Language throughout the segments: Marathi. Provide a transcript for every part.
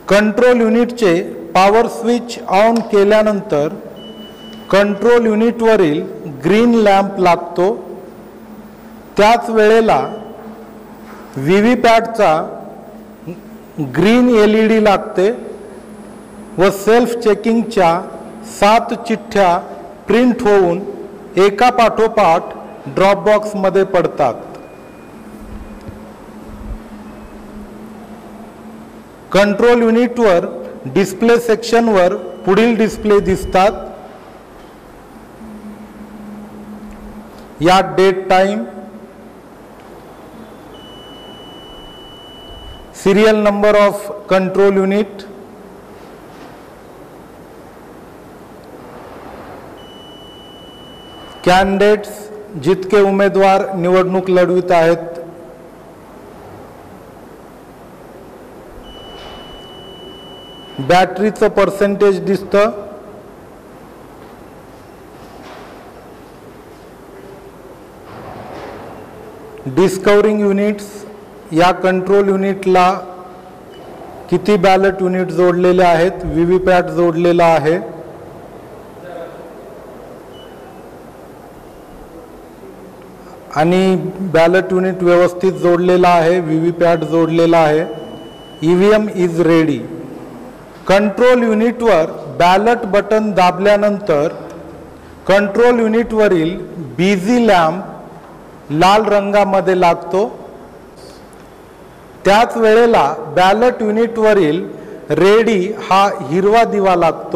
कंट्रोल युनिटचे पॉवर स्विच ऑन केल्यानंतर कंट्रोल युनिटवरील ग्रीन लॅम्प लागतो। त्याच वेळेला व्हीव्हीपॅटचा ग्रीन LED लागते व सेल्फ चेकिंगच्या 7 चिठ्ठ्या प्रिंट होऊन एका पाठोपाठ ड्रॉप बॉक्स मध्ये पडतात। कंट्रोल युनिटवर डिस्प्ले सेक्शनवर पुढील डिस्प्ले दिसतात। यात date time, serial number of control unit, candidates जितके उमेदवार निवडणूक लढवित आहेत, बॅटरीचं पर्सेंटेज दिसतं, डिस्कवरिंग युनिट्स, या कंट्रोल युनिटला किती बॅलेट युनिट जोडलेले आहेत, व्हीव्हीपॅट जोडलेला आहे, आणि बॅलेट युनिट व्यवस्थित जोडलेला आहे, व्हीव्हीपॅट जोडलेला आहे, EVM इज रेडी। कंट्रोल युनिटवर बॅलेट बटन दाबल्यानंतर कंट्रोल युनिटवरील बिझी लॅम्प लाल रंगामध्ये लागतो। त्याच वेळेला बॅलेट युनिटवरील रेडी हा हिरवा दिवा लागतो।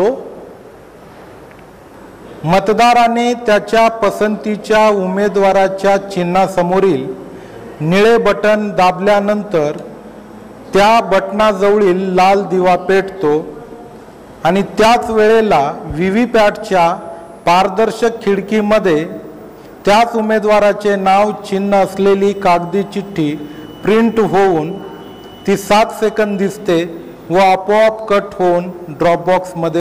मतदाराने त्याच्या पसंतीच्या उमेदवाराच्या चिन्हासमोरील निळे बटन दाबल्यानंतर त्या बटनाजवळील लाल दिवा पेटतो आणि त्याच वेळेला व्हीव्हीपॅटच्या पारदर्शक खिडकीमध्ये त्याच उमेदवाराचे नाव चिन्ह असलेली कागदी चिठ्ठी प्रिंट होऊन ती 7 सेकंद दिसते व आपोआप कट होऊन ड्रॉप बॉक्समध्ये